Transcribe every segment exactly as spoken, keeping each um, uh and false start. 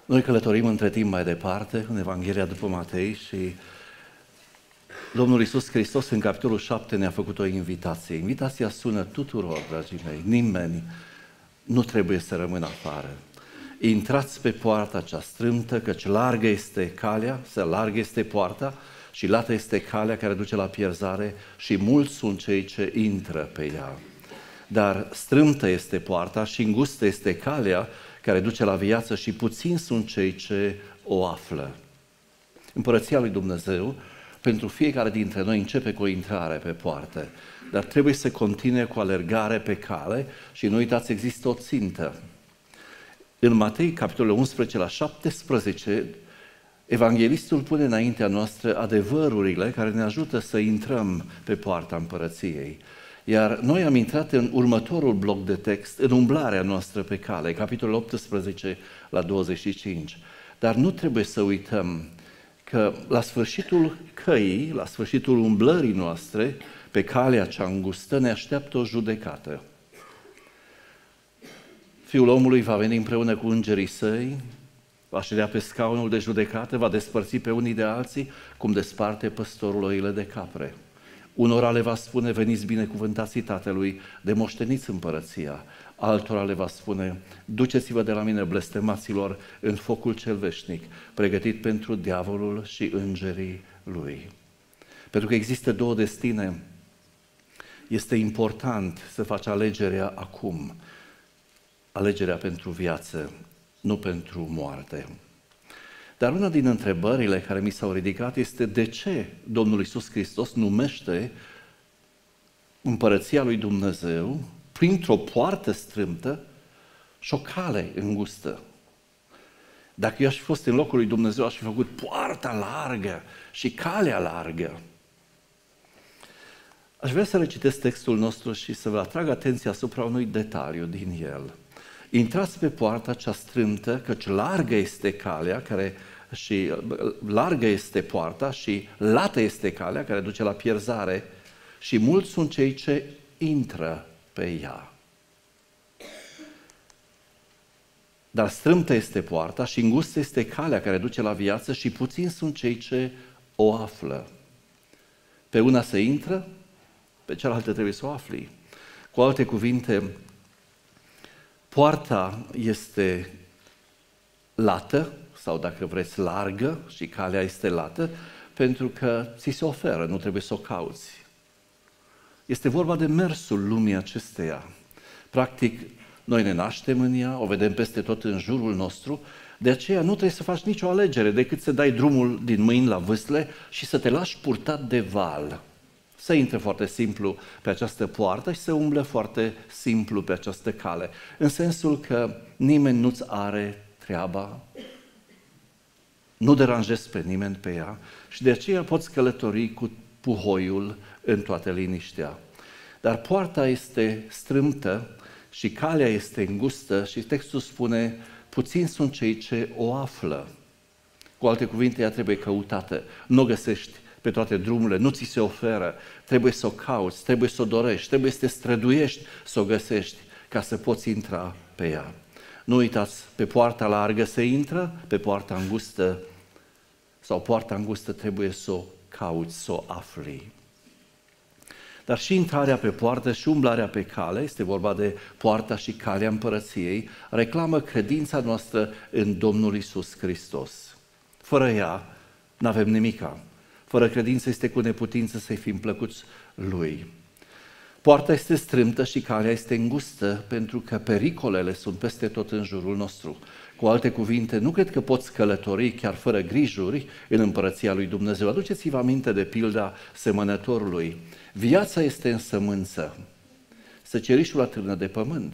Noi călătorim între timp mai departe în Evanghelia după Matei și Domnul Iisus Hristos în capitolul șapte ne-a făcut o invitație. Invitația sună tuturor, dragii mei, nimeni nu trebuie să rămână afară. Intrați pe poarta cea strâmtă, căci largă este calea, să largă este poarta și lată este calea care duce la pierzare și mulți sunt cei ce intră pe ea. Dar strâmtă este poarta și îngustă este calea care duce la viață și puțini sunt cei ce o află. Împărăția lui Dumnezeu pentru fiecare dintre noi începe cu o intrare pe poartă, dar trebuie să continue cu alergare pe cale și nu uitați, există o țintă. În Matei, capitolul unsprezece la șaptesprezece, evanghelistul pune înaintea noastră adevărurile care ne ajută să intrăm pe poarta împărăției. Iar noi am intrat în următorul bloc de text, în umblarea noastră pe cale, capitolul optsprezece la douăzeci și cinci. Dar nu trebuie să uităm că la sfârșitul căii, la sfârșitul umblării noastre, pe calea cea îngustă, ne așteaptă o judecată. Fiul omului va veni împreună cu îngerii săi, va ședea pe scaunul de judecată, va despărți pe unii de alții, cum desparte păstorul oile de capre. Unora le va spune, veniți binecuvântații Tatălui, de moșteniți împărăția. Altora le va spune, duceți-vă de la mine, blestemaților, în focul cel veșnic, pregătit pentru diavolul și îngerii lui. Pentru că există două destine, este important să faci alegerea acum. Alegerea pentru viață, nu pentru moarte. Dar una din întrebările care mi s-au ridicat este de ce Domnul Iisus Hristos numește împărăția lui Dumnezeu printr-o poartă strâmtă și o cale îngustă. Dacă eu aș fi fost în locul lui Dumnezeu, aș fi făcut poarta largă și calea largă. Aș vrea să recitesc textul nostru și să vă atrag atenția asupra unui detaliu din el. Intrați pe poarta cea strâmtă, căci largă este calea care și largă este poarta și lată este calea care duce la pierzare și mulți sunt cei ce intră pe ea. Dar strâmtă este poarta și îngustă este calea care duce la viață și puțini sunt cei ce o află. Pe una se intră, pe cealaltă trebuie să o afli. Cu alte cuvinte, poarta este lată, sau dacă vreți largă, și calea este lată, pentru că ți se oferă, nu trebuie să o cauți. Este vorba de mersul lumii acesteia. Practic, noi ne naștem în ea, o vedem peste tot în jurul nostru, de aceea nu trebuie să faci nicio alegere decât să dai drumul din mâini la vâsle și să te lași purtat de val. Să intre foarte simplu pe această poartă și să umble foarte simplu pe această cale. În sensul că nimeni nu-ți are treaba, nu deranjezi pe nimeni pe ea și de aceea poți călători cu puhoiul în toată liniștea. Dar poarta este strâmtă și calea este îngustă și textul spune, puțini sunt cei ce o află. Cu alte cuvinte, ea trebuie căutată, nu o găsești pe toate drumurile, nu ți se oferă, trebuie să o cauți, trebuie să o dorești, trebuie să te străduiești să o găsești ca să poți intra pe ea. Nu uitați, pe poarta largă se intră, pe poarta îngustă sau poarta îngustă trebuie să o cauți, să o afli. Dar și intrarea pe poartă și umblarea pe cale, este vorba de poarta și calea împărăției, reclamă credința noastră în Domnul Iisus Hristos. Fără ea n-avem nimica. Fără credință este cu neputință să-i fim plăcuți Lui. Poarta este strâmtă și calea este îngustă pentru că pericolele sunt peste tot în jurul nostru. Cu alte cuvinte, nu cred că poți călători chiar fără grijuri în împărăția lui Dumnezeu. Aduceți-vă aminte de pilda semănătorului. Viața este în sămânță. Săcerișul atârnă de pământ.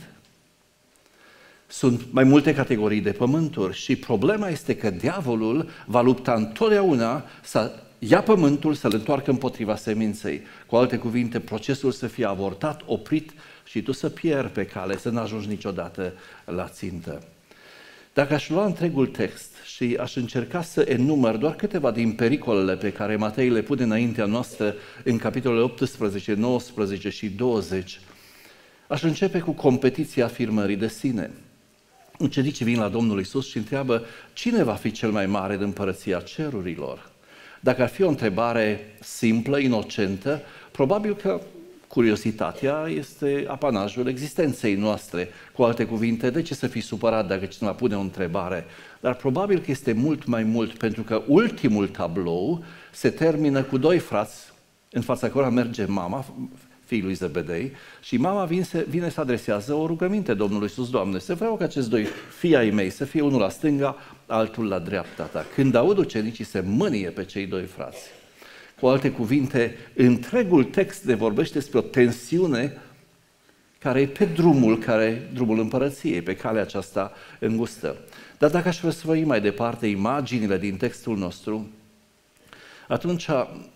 Sunt mai multe categorii de pământuri și problema este că diavolul va lupta întotdeauna să ia pământul, să-l întoarcă împotriva seminței. Cu alte cuvinte, procesul să fie avortat, oprit și tu să pierzi pe cale, să n-ajungi niciodată la țintă. Dacă aș lua întregul text și aș încerca să enumăr doar câteva din pericolele pe care Matei le pune înaintea noastră în capitolele optsprezece, nouăsprezece și douăzeci, aș începe cu competiția afirmării de sine. ucenicii vin la Domnul Iisus și întreabă cine va fi cel mai mare în împărăția cerurilor. Dacă ar fi o întrebare simplă, inocentă, probabil că curiozitatea este apanajul existenței noastre. Cu alte cuvinte, de ce să fii supărat dacă cineva pune o întrebare? Dar probabil că este mult mai mult, pentru că ultimul tablou se termină cu doi frați, în fața cărora merge mama, fiul lui Zebedei, și mama vine, se, vine să adresează o rugăminte Domnului Iisus: Doamne, să vreau ca acești doi fii ai mei să fie unul la stânga, altul la dreapta ta. Când aud ucenicii, se mânie pe cei doi frați. Cu alte cuvinte, întregul text ne vorbește despre o tensiune care e pe drumul, care, drumul împărăției, pe calea aceasta îngustă. Dar dacă aș răsfăi mai departe imaginile din textul nostru, atunci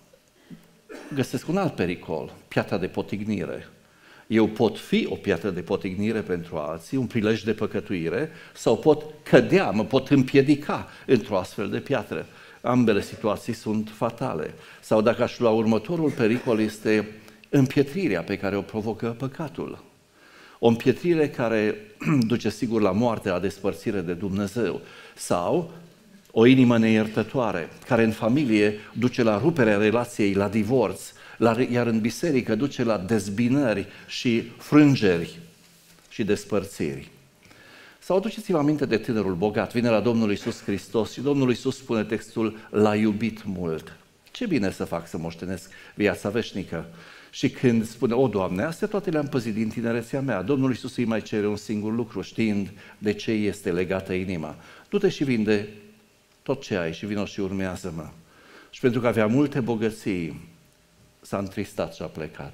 găsesc un alt pericol, piatra de potignire. Eu pot fi o piatră de potignire pentru alții, un prilej de păcătuire, sau pot cădea, mă pot împiedica într-o astfel de piatră. Ambele situații sunt fatale. Sau dacă aș lua următorul pericol, este împietrirea pe care o provocă păcatul. O împietrire care duce sigur la moarte, la despărțire de Dumnezeu. Sau o inimă neiertătoare, care în familie duce la ruperea relației, la divorț, la, iar în biserică duce la dezbinări și frângeri și despărțiri. Sau aduceți-vă aminte de tânărul bogat, vine la Domnul Iisus Hristos și Domnul Iisus spune textul: l-a iubit mult. Ce bine să fac să moștenesc viața veșnică. Și când spune: o, Doamne, astea toate le-am păzit din tinerețea mea, Domnul Iisus îi mai cere un singur lucru, știind de ce este legată inima: du-te și vinde tot ce ai și vino și urmează-mă. Și pentru că avea multe bogății, s-a întristat și a plecat.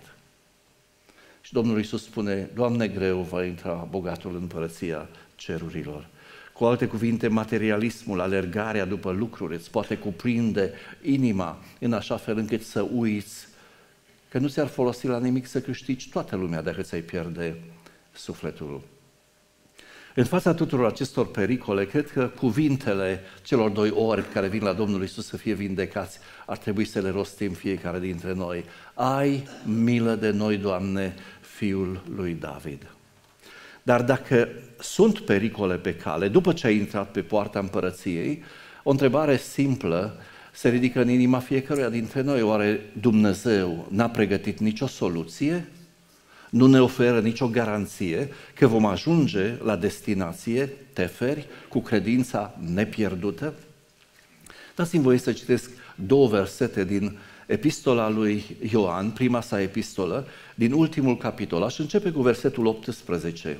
Și Domnul Iisus spune: Doamne, greu va intra bogatul în împărăția cerurilor. Cu alte cuvinte, materialismul, alergarea după lucruri îți poate cuprinde inima în așa fel încât să uiți că nu ți-ar folosi la nimic să câștigi toată lumea dacă ți-ai pierde sufletul. În fața tuturor acestor pericole, cred că cuvintele celor doi orbi care vin la Domnul Iisus să fie vindecați ar trebui să le rostim fiecare dintre noi: ai milă de noi, Doamne, Fiul lui David. Dar dacă sunt pericole pe cale, după ce ai intrat pe poarta împărăției, o întrebare simplă se ridică în inima fiecăruia dintre noi: oare Dumnezeu n-a pregătit nicio soluție? Nu ne oferă nicio garanție că vom ajunge la destinație teferi, cu credința nepierdută? Dați-mi voie să citesc două versete din epistola lui Ioan, prima sa epistolă, din ultimul capitol. Aș începe cu versetul optsprezece.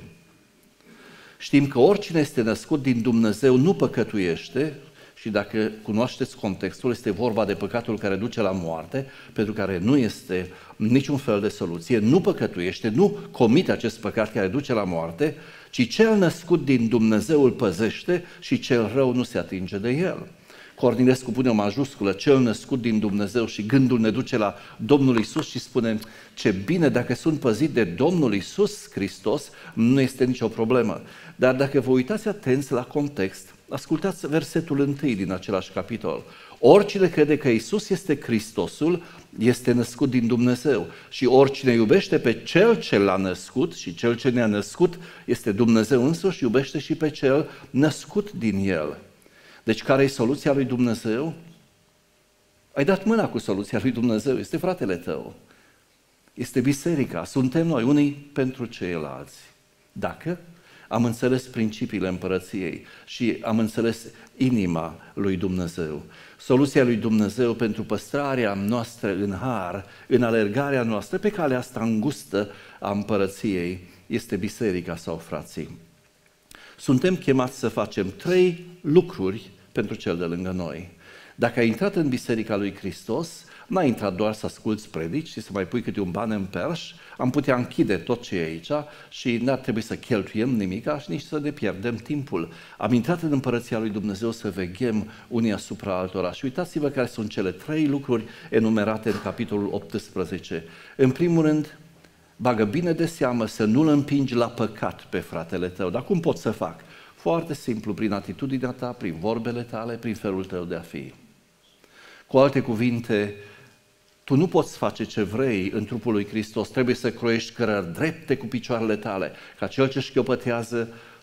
Știm că oricine este născut din Dumnezeu nu păcătuiește, și dacă cunoașteți contextul, este vorba de păcatul care duce la moarte, pentru care nu este niciun fel de soluție, nu păcătuiește, nu comite acest păcat care duce la moarte, ci cel născut din Dumnezeu îl păzește și cel rău nu se atinge de el. Cornilescu pune o majusculă: cel născut din Dumnezeu, și gândul ne duce la Domnul Iisus și spune: ce bine, dacă sunt păzit de Domnul Iisus Hristos, nu este nicio problemă. Dar dacă vă uitați atenți la context, ascultați versetul întâi din același capitol. Oricine crede că Iisus este Hristosul, este născut din Dumnezeu, și oricine iubește pe Cel ce l-a născut, și Cel ce ne-a născut este Dumnezeu însuși, iubește și pe Cel născut din El. Deci care e soluția lui Dumnezeu? Ai dat mâna cu soluția lui Dumnezeu, este fratele tău, este biserica, suntem noi, unii pentru ceilalți. Dacă am înțeles principiile împărăției și am înțeles inima lui Dumnezeu. Soluția lui Dumnezeu pentru păstrarea noastră în har, în alergarea noastră pe calea asta îngustă a împărăției, este biserica sau frații. Suntem chemați să facem trei lucruri pentru cel de lângă noi. Dacă ai intrat în Biserica lui Hristos, n-ai intrat doar să asculți predici și să mai pui câte un ban în perș, am putea închide tot ce e aici și n-ar trebui să cheltuiem nimic și nici să ne pierdem timpul. Am intrat în Împărăția lui Dumnezeu să veghem unii asupra altora. Și uitați-vă care sunt cele trei lucruri enumerate în capitolul optsprezece. În primul rând, bagă bine de seamă să nu-l împingi la păcat pe fratele tău. Dar cum pot să fac? Foarte simplu, prin atitudinea ta, prin vorbele tale, prin felul tău de a fi. Cu alte cuvinte, tu nu poți face ce vrei în trupul lui Hristos, trebuie să croiești cărări drepte cu picioarele tale, ca cel ce șchiopătează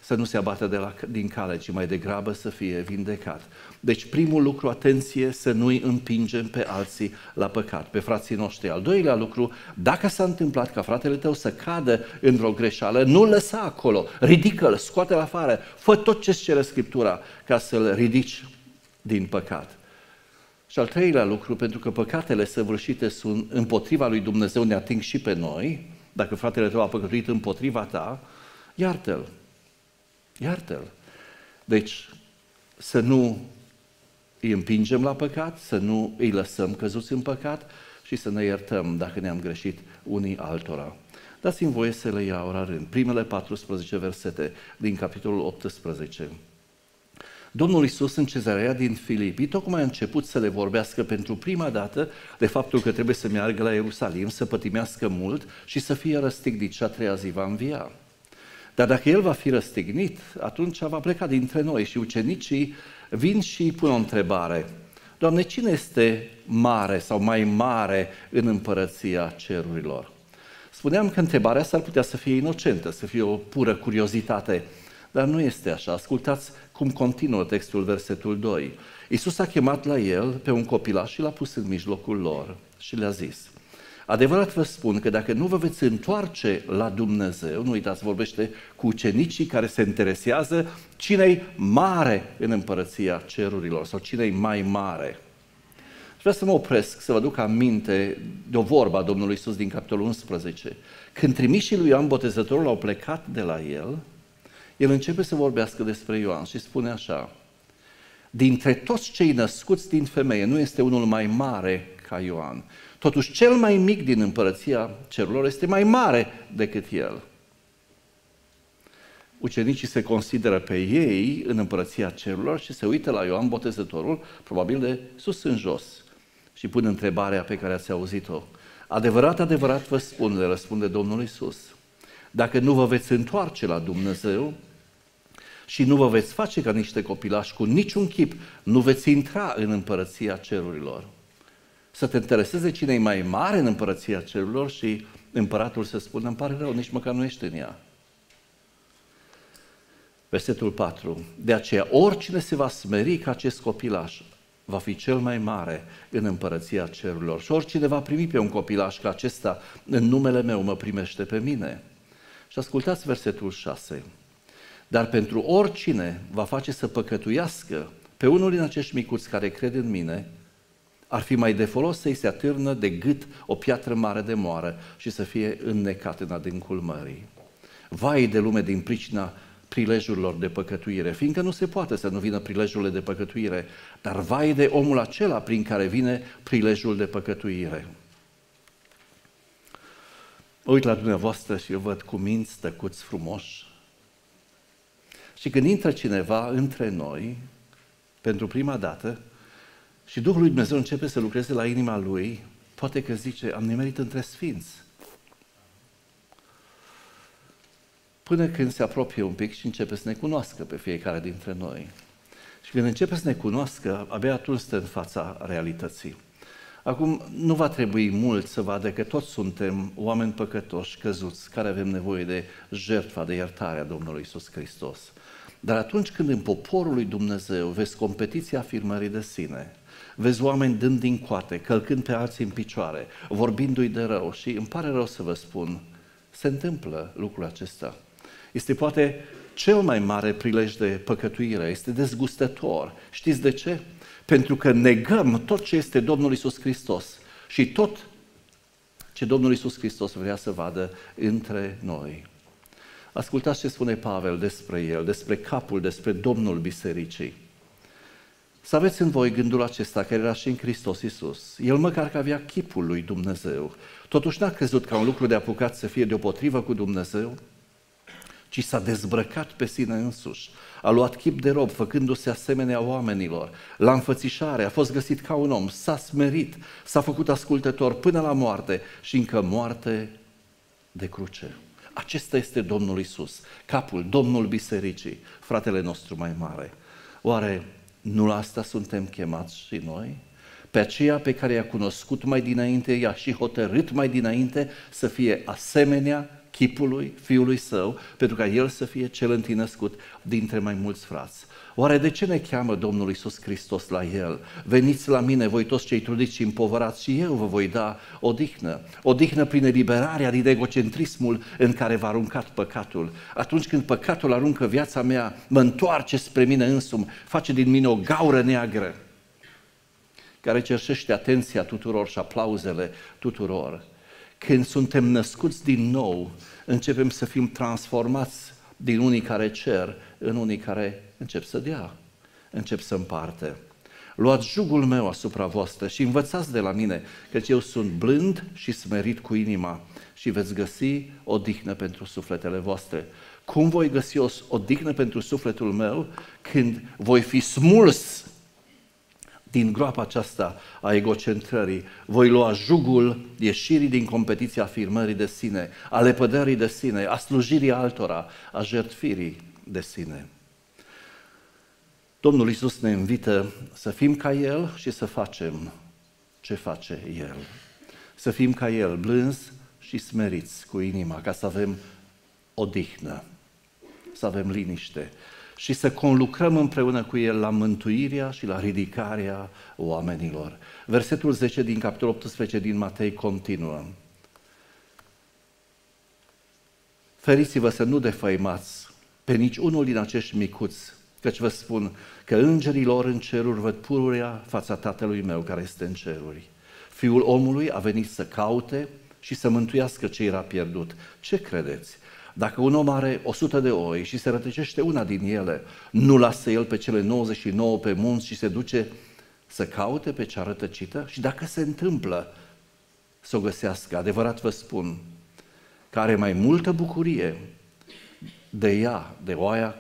să nu se abată de la, din cale, ci mai degrabă să fie vindecat. Deci primul lucru, atenție, să nu-i împingem pe alții la păcat, pe frații noștri. Al doilea lucru, dacă s-a întâmplat ca fratele tău să cadă în vreo greșeală, nu-l lăsa acolo, ridică-l, scoate-l afară, fă tot ce-ți cere Scriptura ca să-l ridici din păcat. Și al treilea lucru, pentru că păcatele săvârșite sunt împotriva lui Dumnezeu, ne ating și pe noi, dacă fratele tău a păcătuit împotriva ta, iartă-l, iartă-l. Deci, să nu îi împingem la păcat, să nu îi lăsăm căzuți în păcat și să ne iertăm dacă ne-am greșit unii altora. Dați-mi voie să le iau la rând. Primele paisprezece versete din capitolul optsprezece. Domnul Iisus în Cezarea din Filipii tocmai a început să le vorbească pentru prima dată de faptul că trebuie să meargă la Ierusalim, să pătimească mult și să fie răstignit și a treia zi va învia. Dar dacă El va fi răstignit, atunci va pleca dintre noi și ucenicii vin și îi pun o întrebare. Doamne, cine este mare sau mai mare în împărăția cerurilor? Spuneam că întrebarea s-ar putea să fie inocentă, să fie o pură curiozitate, dar nu este așa. Ascultați cum continuă textul, versetul doi. Iisus a chemat la El pe un copilaș și l-a pus în mijlocul lor și le-a zis: adevărat vă spun că dacă nu vă veți întoarce la Dumnezeu, nu uitați, vorbește cu ucenicii care se interesează cine-i mare în împărăția cerurilor sau cine-i mai mare. Vreau să mă opresc, să vă duc aminte de o vorbă a Domnului Iisus din capitolul unsprezece. Când trimișii lui Ioan Botezătorul au plecat de la El, El începe să vorbească despre Ioan și spune așa: dintre toți cei născuți din femeie nu este unul mai mare ca Ioan. Totuși cel mai mic din împărăția cerurilor este mai mare decât el. Ucenicii se consideră pe ei în împărăția cerurilor și se uită la Ioan Botezătorul, probabil de sus în jos, și pun întrebarea pe care ați auzit-o. Adevărat, adevărat vă spun, le răspunde Domnul Iisus, dacă nu vă veți întoarce la Dumnezeu și nu vă veți face ca niște copilași, cu niciun chip nu veți intra în împărăția cerurilor. Să te intereseze cine e mai mare în împărăția cerurilor și împăratul să spună: îmi pare rău, nici măcar nu ești în ea. Versetul patru. De aceea oricine se va smeri ca acest copilaș va fi cel mai mare în împărăția cerurilor. Și oricine va primi pe un copilaș ca acesta în numele meu mă primește pe mine. Și ascultați versetul șase. Dar pentru oricine va face să păcătuiască pe unul din acești micuți care cred în mine, ar fi mai de folos să-i se atârnă de gât o piatră mare de moară și să fie înnecat în adâncul mării. Vai de lume din pricina prilejurilor de păcătuire, fiindcă nu se poate să nu vină prilejurile de păcătuire, dar vai de omul acela prin care vine prilejul de păcătuire. Uit la dumneavoastră și eu văd cu minți tăcuți frumoși. Și când intră cineva între noi, pentru prima dată, și Duhul lui Dumnezeu începe să lucreze la inima lui, poate că zice: am nimerit între sfinți. Până când se apropie un pic și începe să ne cunoască pe fiecare dintre noi. Și când începe să ne cunoască, abia atunci stă în fața realității. Acum, nu va trebui mult să vadă că toți suntem oameni păcătoși, căzuți, care avem nevoie de jertfa, de iertarea Domnului Iisus Hristos. Dar atunci când în poporul lui Dumnezeu vezi competiția afirmării de sine, vezi oameni dând din coate, călcând pe alții în picioare, vorbindu-i de rău, și îmi pare rău să vă spun, se întâmplă lucrul acesta. Este poate cel mai mare prilej de păcătuire, este dezgustător. Știți de ce? Pentru că negăm tot ce este Domnul Iisus Hristos și tot ce Domnul Iisus Hristos vrea să vadă între noi. Ascultați ce spune Pavel despre el, despre capul, despre Domnul Bisericii. Să aveți în voi gândul acesta care era și în Hristos Iisus. El măcar că avea chipul lui Dumnezeu, totuși n-a crezut ca un lucru de apucat să fie deopotrivă cu Dumnezeu, ci s-a dezbrăcat pe sine însuși. A luat chip de rob, făcându-se asemenea oamenilor. La înfățișare a fost găsit ca un om, s-a smerit, s-a făcut ascultător până la moarte și încă moarte de cruce. Acesta este Domnul Iisus, capul, Domnul Bisericii, fratele nostru mai mare. Oare nu la asta suntem chemați și noi? Pe aceea pe care i-a cunoscut mai dinainte, i-a și hotărât mai dinainte să fie asemenea chipului Fiului Său, pentru ca El să fie cel întâi născut dintre mai mulți frați. Oare de ce ne cheamă Domnul Iisus Hristos la El? Veniți la mine, voi toți cei trudiți și împovărați, și eu vă voi da odihnă. Odihnă prin eliberarea din egocentrismul în care v-a aruncat păcatul. Atunci când păcatul aruncă viața mea, mă întoarce spre mine însumi, face din mine o gaură neagră care cerșește atenția tuturor și aplauzele tuturor. Când suntem născuți din nou, începem să fim transformați din unii care cer în unii care încep să dea, încep să împarte. Luați jugul meu asupra voastră și învățați de la mine, căci eu sunt blând și smerit cu inima și veți găsi odihnă pentru sufletele voastre. Cum voi găsi o odihnă pentru sufletul meu? Când voi fi smuls din groapa aceasta a egocentrării, voi lua jugul ieșirii din competiția afirmării de sine, a lepădării de sine, a slujirii altora, a jertfirii de sine. Domnul Iisus ne invită să fim ca El și să facem ce face El. Să fim ca El, blânzi și smeriți cu inima, ca să avem odihnă, să avem liniște și să conlucrăm împreună cu El la mântuirea și la ridicarea oamenilor. Versetul zece din capitolul optsprezece din Matei continuă. Feriți-vă să nu defăimați pe nici unul din acești micuți, căci vă spun că îngerii lor în ceruri văd pururea fața Tatălui meu care este în ceruri. Fiul omului a venit să caute și să mântuiască ce era pierdut. Ce credeți? Dacă un om are o sută de oi și se rătăcește una din ele, nu lasă el pe cele nouăzeci și nouă pe munți și se duce să caute pe cea rătăcită? Și dacă se întâmplă să o găsească, adevărat vă spun, că are mai multă bucurie de ea, de oaia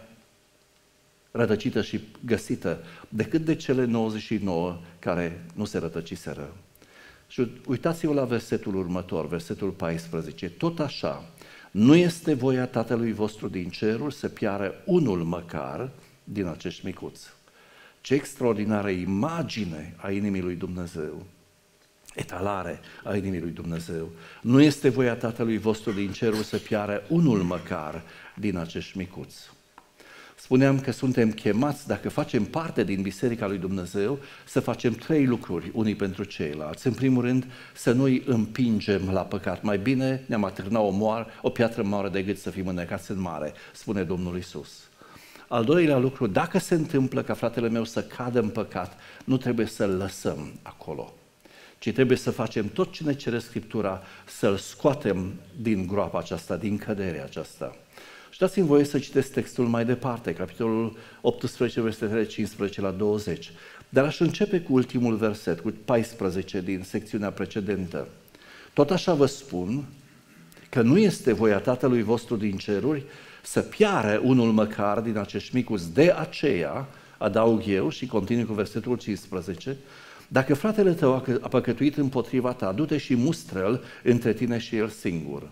rătăcită și găsită, decât de cele nouăzeci și nouă care nu se rătăciseră. Și uitați-vă la versetul următor, versetul paisprezece. Tot așa, nu este voia Tatălui vostru din ceruri să piară unul măcar din acești micuți. Ce extraordinară imagine a inimii lui Dumnezeu, etalare a inimii lui Dumnezeu. Nu este voia Tatălui vostru din ceruri să piară unul măcar din acești micuți. Spuneam că suntem chemați, dacă facem parte din Biserica lui Dumnezeu, să facem trei lucruri, unii pentru ceilalți. În primul rând, să nu îi împingem la păcat. Mai bine ne-am atârna o, moară, o piatră mare decât să fim înnecați în mare, spune Domnul Iisus. Al doilea lucru, dacă se întâmplă ca fratele meu să cadă în păcat, nu trebuie să-l lăsăm acolo, ci trebuie să facem tot ce ne cere Scriptura, să-l scoatem din groapa aceasta, din căderea aceasta. Și dați-mi voie să citesc textul mai departe, capitolul optsprezece, versetele cincisprezece la douăzeci. Dar aș începe cu ultimul verset, cu paisprezece din secțiunea precedentă. Tot așa vă spun că nu este voia Tatălui vostru din ceruri să piară unul măcar din acești micuți. De aceea, adaug eu și continui cu versetul cincisprezece, dacă fratele tău a păcătuit împotriva ta, du-te și mustră-l între tine și el singur.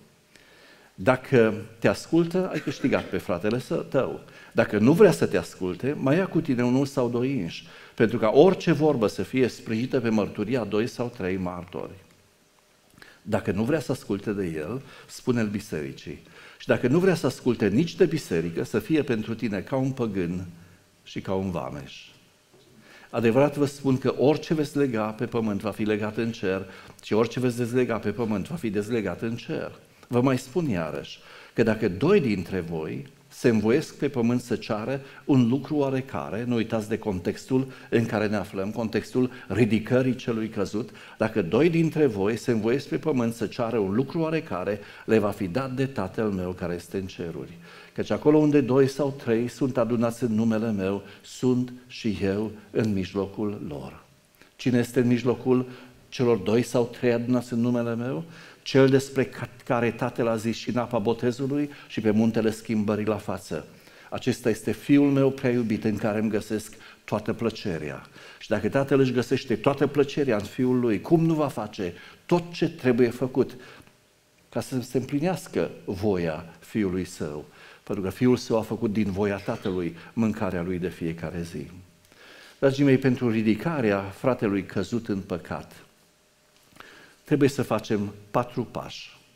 Dacă te ascultă, ai câștigat pe fratele tău. Dacă nu vrea să te asculte, mai ia cu tine unul sau doi înși, pentru ca orice vorbă să fie sprijinită pe mărturia doi sau trei martori. Dacă nu vrea să asculte de el, spune-l bisericii. Și dacă nu vrea să asculte nici de biserică, să fie pentru tine ca un păgân și ca un vameș. Adevărat vă spun că orice veți lega pe pământ va fi legat în cer și orice veți dezlega pe pământ va fi dezlegat în cer. Vă mai spun iarăși că dacă doi dintre voi se învoiesc pe pământ să ceară un lucru oarecare, nu uitați de contextul în care ne aflăm, contextul ridicării celui căzut, dacă doi dintre voi se învoiesc pe pământ să ceară un lucru oarecare, le va fi dat de Tatăl meu care este în ceruri. Căci acolo unde doi sau trei sunt adunați în numele meu, sunt și eu în mijlocul lor. Cine este în mijlocul celor doi sau trei adunați în numele meu? Cel despre care Tatăl a zis și în apa botezului și pe muntele schimbării la față. Acesta este Fiul meu prea iubit în care îmi găsesc toată plăcerea. Și dacă Tatăl își găsește toată plăcerea în Fiul Lui, cum nu va face tot ce trebuie făcut ca să se împlinească voia Fiului Său? Pentru că Fiul Său a făcut din voia Tatălui mâncarea Lui de fiecare zi. Dragii mei, pentru ridicarea fratelui căzut în păcat, trebuie să facem patru pași.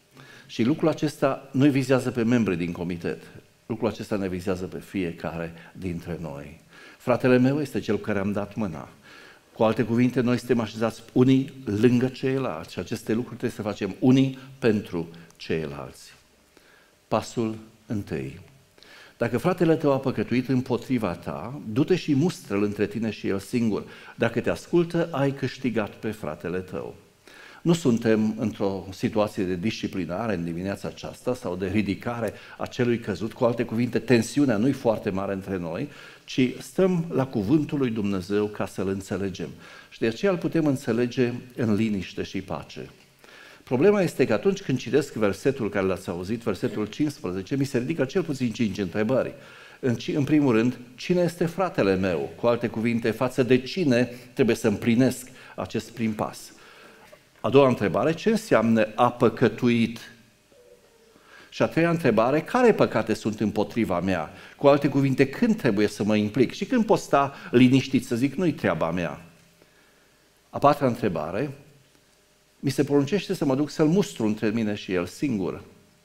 Și lucrul acesta nu vizează pe membrii din comitet. Lucrul acesta ne vizează pe fiecare dintre noi. Fratele meu este cel care am dat mâna. Cu alte cuvinte, noi suntem așezați unii lângă ceilalți și aceste lucruri trebuie să facem unii pentru ceilalți. Pasul întâi. Dacă fratele tău a păcătuit împotriva ta, du-te și mustră-l între tine și el singur. Dacă te ascultă, ai câștigat pe fratele tău. Nu suntem într-o situație de disciplinare în dimineața aceasta sau de ridicare a celui căzut. Cu alte cuvinte, tensiunea nu e foarte mare între noi, ci stăm la cuvântul lui Dumnezeu ca să-l înțelegem. Și de aceea îl putem înțelege în liniște și pace. Problema este că atunci când citesc versetul care l-ați auzit, versetul cincisprezece, mi se ridică cel puțin cinci întrebări. În, în primul rând, cine este fratele meu? Cu alte cuvinte, față de cine trebuie să împlinesc acest prim pas? A doua întrebare, ce înseamnă a păcătuit? Și a treia întrebare, care păcate sunt împotriva mea? Cu alte cuvinte, când trebuie să mă implic? Și când pot sta liniștit să zic, nu-i treaba mea? A patra întrebare, mi se poruncește să mă duc să-l mustru între mine și el singur.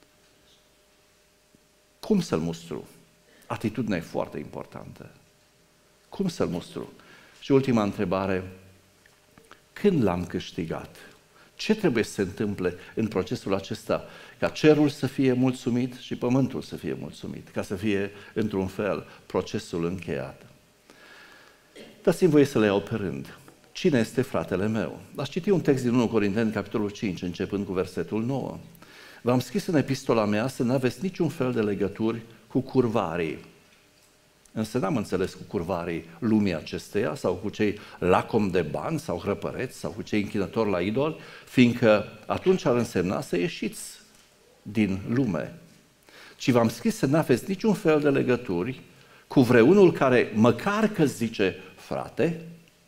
Cum să-l mustru? Atitudinea e foarte importantă. Cum să-l mustru? Și ultima întrebare, când l-am câștigat? Ce trebuie să se întâmple în procesul acesta ca cerul să fie mulțumit și pământul să fie mulțumit, ca să fie, într-un fel, procesul încheiat? Dați-mi voie să le iau pe rând. Cine este fratele meu? Aș citi un text din întâi Corinteni, capitolul cinci, începând cu versetul nouă. V-am scris în epistola mea să nu aveți niciun fel de legături cu curvarii. Însă n-am înțeles cu curvarii lumii acesteia sau cu cei lacom de bani sau hrăpăreți sau cu cei închinători la idoli, fiindcă atunci ar însemna să ieșiți din lume. Ci v-am scris să nu aveți niciun fel de legături cu vreunul care, măcar că zice frate,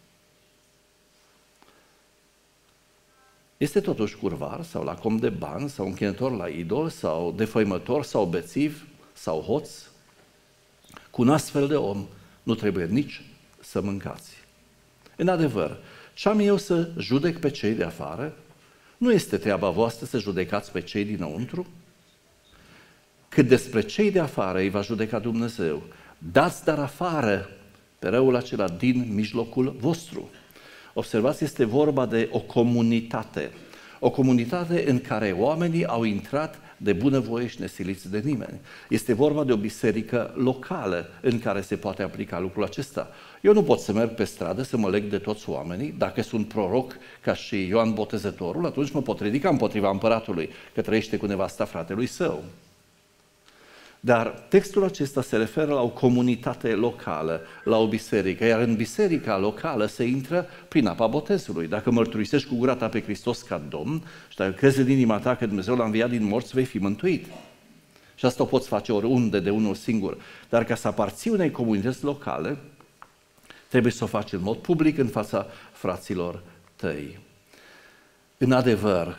este totuși curvar sau lacom de bani sau închinător la idol sau defăimător sau bețiv sau hoț. Cu un astfel de om nu trebuie nici să mâncați. În adevăr, ce am eu să judec pe cei de afară? Nu este treaba voastră să judecați pe cei dinăuntru? Cât despre cei de afară îi va judeca Dumnezeu, dați dar afară pe răul acela din mijlocul vostru. Observați, este vorba de o comunitate. O comunitate în care oamenii au intrat de bunăvoie și nesiliți de nimeni. Este vorba de o biserică locală în care se poate aplica lucrul acesta. Eu nu pot să merg pe stradă să mă leg de toți oamenii. Dacă sunt proroc ca și Ioan Botezătorul, atunci mă pot ridica împotriva împăratului, că trăiește cu nevasta fratelui său. Dar textul acesta se referă la o comunitate locală, la o biserică, iar în biserica locală se intră prin apa botezului. Dacă mărturisești cu gura ta pe Hristos ca Domn și dacă crezi în inima ta că Dumnezeu l-a înviat din morți, vei fi mântuit. Și asta o poți face oriunde de unul singur. Dar ca să aparții unei comunități locale, trebuie să o faci în mod public în fața fraților tăi. În adevăr,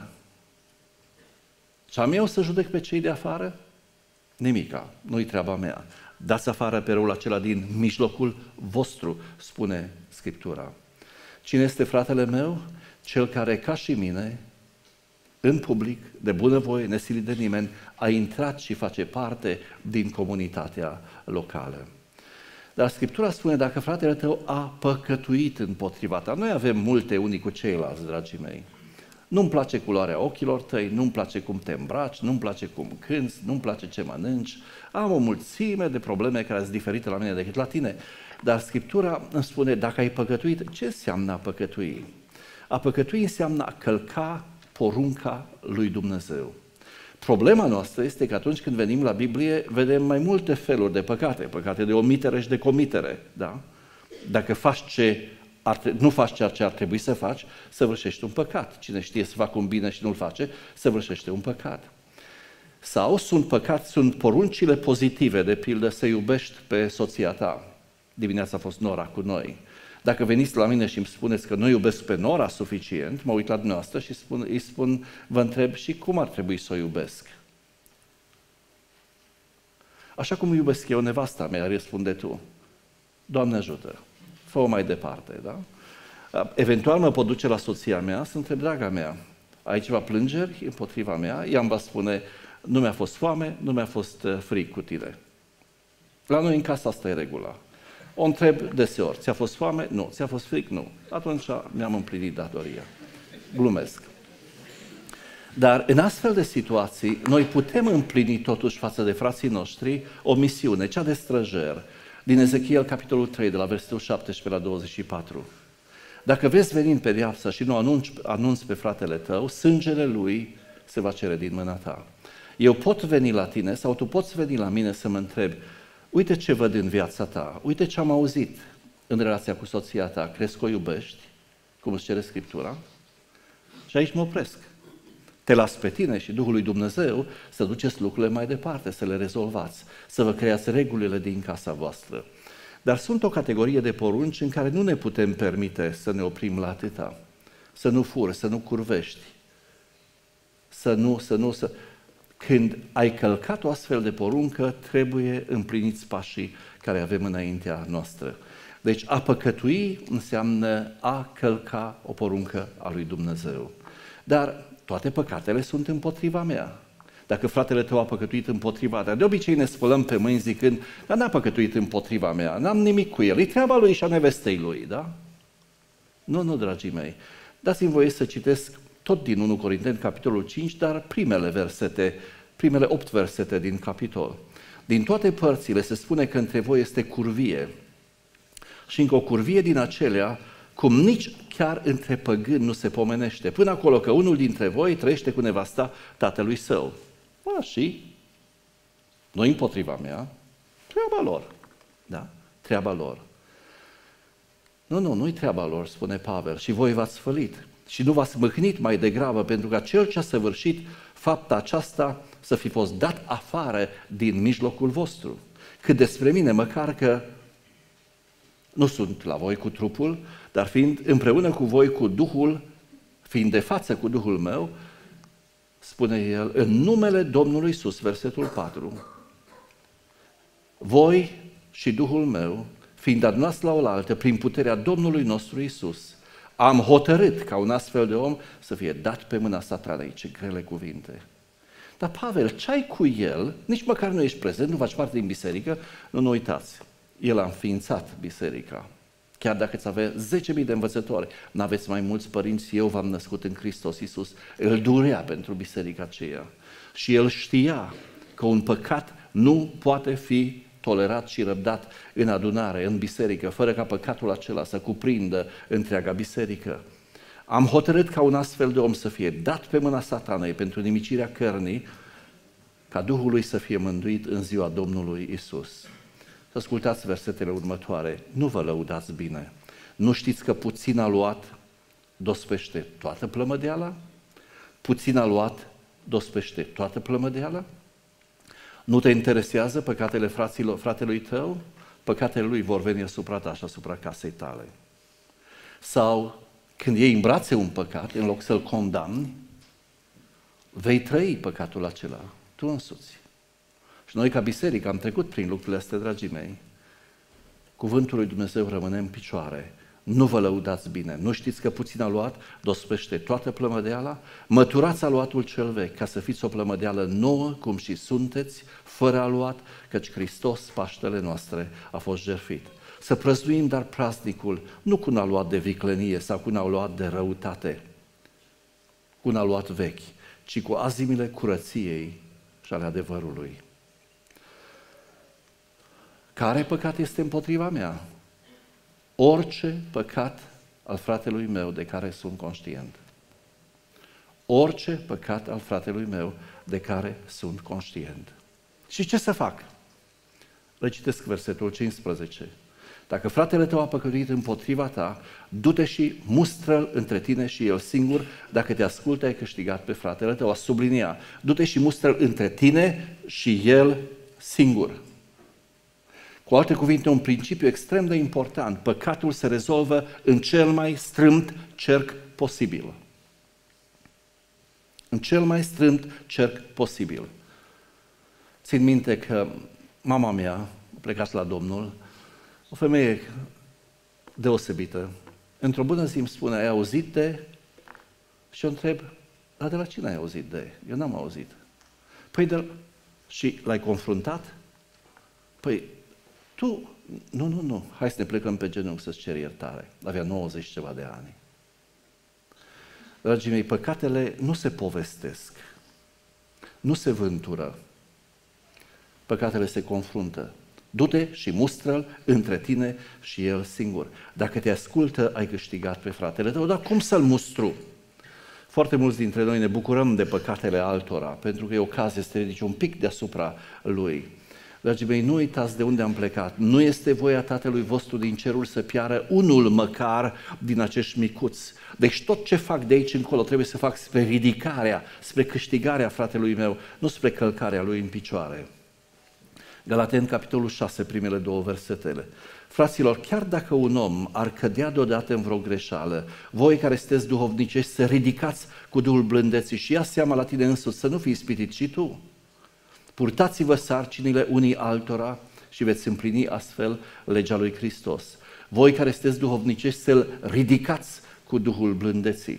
ce-am eu să judec pe cei de afară? Nimica, nu-i treaba mea. Dați afară pe răul acela din mijlocul vostru, spune Scriptura. Cine este fratele meu? Cel care, ca și mine, în public, de bunăvoie, nesilit de nimeni, a intrat și face parte din comunitatea locală. Dar Scriptura spune, dacă fratele tău a păcătuit împotriva ta, noi avem multe unii cu ceilalți, dragii mei. Nu-mi place culoarea ochilor tăi, nu-mi place cum te îmbraci, nu-mi place cum cânți, nu-mi place ce mănânci. Am o mulțime de probleme care sunt diferite la mine decât la tine. Dar Scriptura îmi spune, dacă ai păcătuit, ce înseamnă a păcătui? A păcătui înseamnă a călca porunca lui Dumnezeu. Problema noastră este că atunci când venim la Biblie, vedem mai multe feluri de păcate, păcate de omitere și de comitere. Da? Dacă faci ce Ar, nu faci ceea ce ar trebui să faci, săvârșești un păcat. Cine știe să facă un bine și nu-l face, săvârșește un păcat. Sau sunt păcat, sunt poruncile pozitive, de pildă să iubești pe soția ta. Dimineața a fost Nora cu noi. Dacă veniți la mine și îmi spuneți că nu iubesc pe Nora suficient, mă uit la dumneavoastră și spun, îi spun, vă întreb, și cum ar trebui să o iubesc? Așa cum iubesc eu nevasta mea, răspunde tu. Doamne ajută! Fă-o mai departe, da? Eventual mă pot duce la soția mea să întreb, draga mea, ai ceva plângeri împotriva mea, ea îmi va spune, nu mi-a fost foame, nu mi-a fost frig cu tine. La noi în casă asta e regula. O întreb deseori, ți-a fost foame? Nu. Ți-a fost frig? Nu. Atunci mi-am împlinit datoria. Glumesc. Dar în astfel de situații, noi putem împlini totuși față de frații noștri o misiune, cea de străjer, din Ezechiel, capitolul trei, de la versetul șaptesprezece la douăzeci și patru. Dacă vezi venind pedeapsa și nu anunți, anunți pe fratele tău, sângele lui se va cere din mâna ta. Eu pot veni la tine sau tu poți veni la mine să mă întrebi, uite ce văd în viața ta, uite ce am auzit în relația cu soția ta, crezi că o iubești, cum îți cere Scriptura? Și aici mă opresc. Te las pe tine și Duhul lui Dumnezeu să duceți lucrurile mai departe, să le rezolvați, să vă creați regulile din casa voastră. Dar sunt o categorie de porunci în care nu ne putem permite să ne oprim la atâta. Să nu furi, să nu curvești, să nu, să nu, să... Când ai călcat o astfel de poruncă, trebuie împliniți pașii care avem înaintea noastră. Deci a păcătui înseamnă a călca o poruncă a lui Dumnezeu. Dar toate păcatele sunt împotriva mea. Dacă fratele tău a păcătuit împotriva ta, de obicei ne spălăm pe mâini zicând, dar n-a păcătuit împotriva mea, n-am nimic cu el, e treaba lui și a nevestei lui, da? Nu, nu, dragii mei. Dați-mi voie să citesc tot din întâi Corinteni, capitolul cinci, dar primele versete, primele opt versete din capitol. Din toate părțile se spune că între voi este curvie și încă o curvie din acelea, cum nici chiar între păgâni nu se pomenește, până acolo că unul dintre voi trăiește cu nevasta tatălui său. A, și? Nu împotriva mea, treaba lor. Da? Treaba lor. Nu, nu, nu-i treaba lor, spune Pavel, și voi v-ați fălit și nu v-ați mâhnit mai degrabă, pentru că cel ce a săvârșit fapta aceasta să fi fost dat afară din mijlocul vostru. Cât despre mine, măcar că nu sunt la voi cu trupul, dar fiind împreună cu voi cu Duhul, fiind de față cu Duhul meu, spune el, în numele Domnului Iisus, versetul patru, voi și Duhul meu, fiind adunați la oaltă prin puterea Domnului nostru Iisus, am hotărât ca un astfel de om să fie dat pe mâna satanei. Ce grele cuvinte! Dar Pavel, ce ai cu el? Nici măcar nu ești prezent, nu faci parte din biserică, nu, nu uitați. El a înființat biserica. Chiar dacă îți avea zece mii de învățători, n-aveți mai mulți părinți, eu v-am născut în Hristos Iisus. El durea pentru biserica aceea. Și el știa că un păcat nu poate fi tolerat și răbdat în adunare, în biserică, fără ca păcatul acela să cuprindă întreaga biserică. Am hotărât ca un astfel de om să fie dat pe mâna satanei pentru nimicirea cărnii, ca Duhul lui să fie mântuit în ziua Domnului Iisus. Să ascultați versetele următoare. Nu vă lăudați bine. Nu știți că puțin a luat, dospește toată plămădeala? Puțin a luat, dospește toată plămădeala? Nu te interesează păcatele fraților, fratelui tău? Păcatele lui vor veni asupra ta și asupra casei tale. Sau când iei în brațe un păcat, în loc să-l condamni, vei trăi păcatul acela, tu însuți. Și noi ca biserică am trecut prin lucrurile astea, dragii mei. Cuvântul lui Dumnezeu rămâne în picioare. Nu vă lăudați bine. Nu știți că puțin a luat, dospește toată plămădeala? Măturați aluatul cel vechi, ca să fiți o plămădeală nouă, cum și sunteți, fără aluat, căci Hristos, Paștele noastre, a fost jertfit. Să prăznuim dar praznicul, nu cu un aluat de viclenie sau cu un aluat de răutate, cu un aluat vechi, ci cu azimile curăției și ale adevărului. Care păcat este împotriva mea? Orice păcat al fratelui meu de care sunt conștient. Orice păcat al fratelui meu de care sunt conștient. Și ce să fac? Le citesc versetul cincisprezece. Dacă fratele tău a păcătuit împotriva ta, du-te și mustră-l între tine și el singur. Dacă te ascultă, ai câștigat pe fratele tău. A sublinia. Du-te și mustră-l între tine și el singur. Cu alte cuvinte, un principiu extrem de important. Păcatul se rezolvă în cel mai strâmt cerc posibil. În cel mai strâmt cerc posibil. Țin minte că mama mea a plecat la Domnul, o femeie deosebită. Într-o bună zi îmi spune, ai auzit de? Și o întreb, Dar de la cine ai auzit de? Eu n-am auzit. Păi de... Și l-ai confruntat? Păi, tu... Nu, nu, nu. Hai să ne plecăm pe genunchi să-ți ceri iertare. Avea nouăzeci ceva de ani. Dragii mei, păcatele nu se povestesc. Nu se vântură. Păcatele se confruntă. Du-te și mustră-l între tine și el singur. Dacă te ascultă, ai câștigat pe fratele tău. Dar cum să-l mustru? Foarte mulți dintre noi ne bucurăm de păcatele altora, pentru că e ocazie să te ridici un pic deasupra lui. Dragii mei, nu uitați de unde am plecat. Nu este voia Tatălui vostru din cerul să piară unul măcar din acești micuți. Deci tot ce fac de aici încolo trebuie să fac spre ridicarea, spre câștigarea fratelui meu, nu spre călcarea lui în picioare. Galateni, capitolul șase, primele două versetele. Fraților, chiar dacă un om ar cădea deodată în vreo greșeală, voi care sunteți duhovnicești să ridicați cu Duhul blândeții și ia seama la tine însuți să nu fii ispitit și tu. Purtați-vă sarcinile unii altora și veți împlini astfel legea lui Hristos. Voi care sunteți duhovnicești să-l ridicați cu Duhul blândeții.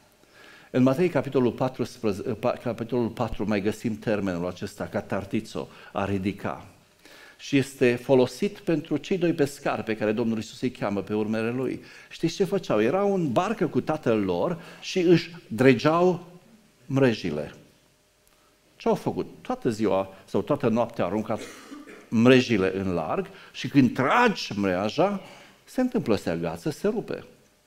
În Matei, capitolul patru, capitolul patru, mai găsim termenul acesta, catartizo, a ridica. Și este folosit pentru cei doi pescari pe care Domnul Iisus îi cheamă pe urmele lui. Știți ce făceau? Erau în barcă cu tatăl lor și își dregeau mrejile. Ce au făcut? Toată ziua sau toată noaptea au aruncat mrejile în larg și când tragi mreaja, se întâmplă, se agață, se rupe.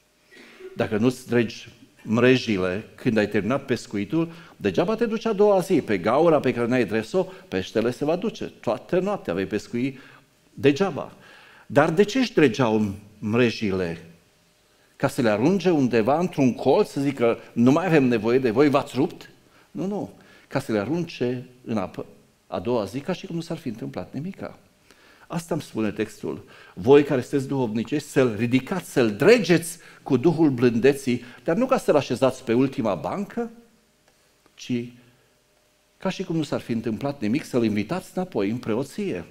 Dacă nu-ți dregi mrejile când ai terminat pescuitul, degeaba te duci a doua zi. Pe gaura pe care n-ai dres-o, peștele se va duce. Toată noaptea vei pescui degeaba. Dar de ce își dregeau mrejile? Ca să le arunce undeva într-un colț, să zică nu mai avem nevoie de voi, v-ați rupt? Nu, nu. Ca să le arunce în apă a doua zi, ca și cum nu s-ar fi întâmplat nimica. Asta îmi spune textul. Voi care sunteți duhovnicești, să-l ridicați, să-l dregeți cu Duhul blândeții, dar nu ca să-l așezați pe ultima bancă, ci ca și cum nu s-ar fi întâmplat nimic, să-l invitați înapoi în preoție.